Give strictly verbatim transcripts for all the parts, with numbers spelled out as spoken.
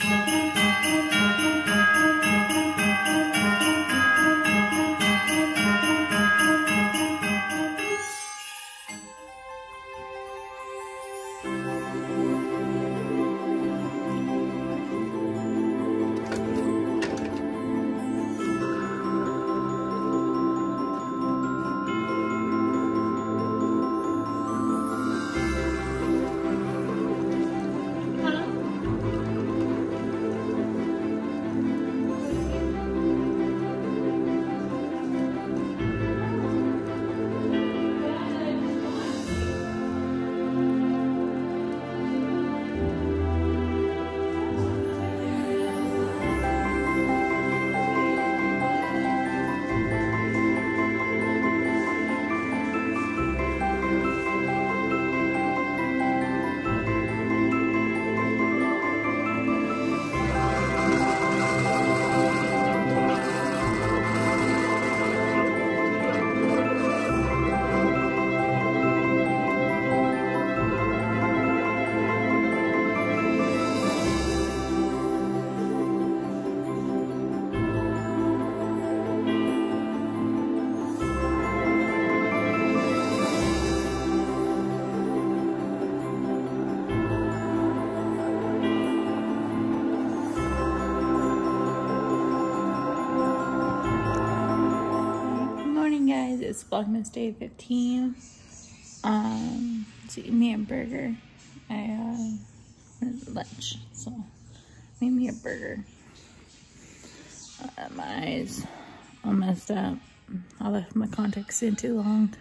It's Vlogmas Day fifteen. Um, to eat me a burger. I uh, went to lunch, so made me a burger. Uh, my eyes all messed up. I left my contacts in too long.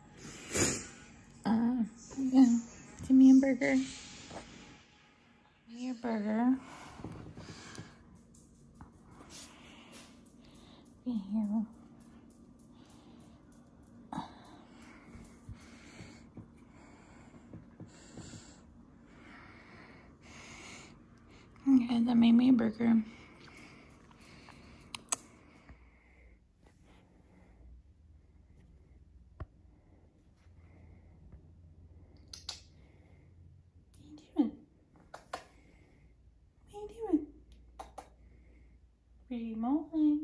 Uh, yeah, give me a burger. Give me a burger. Be here. Okay, that made me a burger. What are you doing? What are you doing? Pretty moly.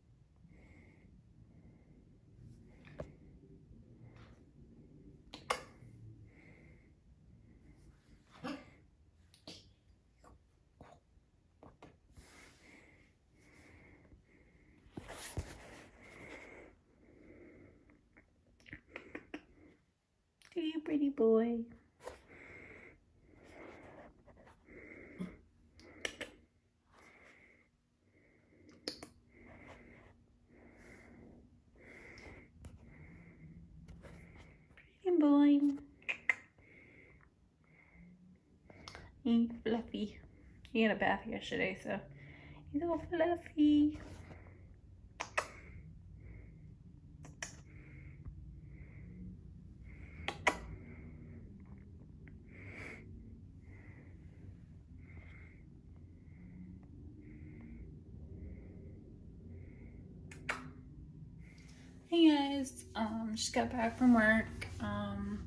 You pretty boy. Pretty boy. He's fluffy. He had a bath yesterday, so he's all fluffy. Hey guys, um, just got back from work. Um,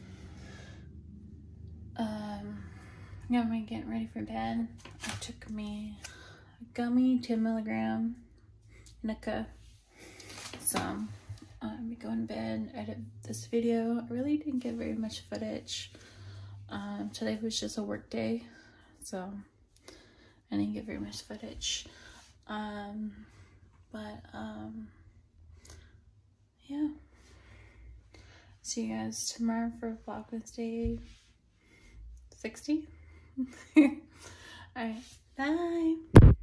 um, got me getting ready for bed. I took me a gummy, ten milligram, Nuka. So, um, I'll be going to bed, edit this video. I really didn't get very much footage. Um, today was just a work day, so I didn't get very much footage. Um, but, um, yeah. See you guys tomorrow for Vlogmas Day sixty. Alright, bye.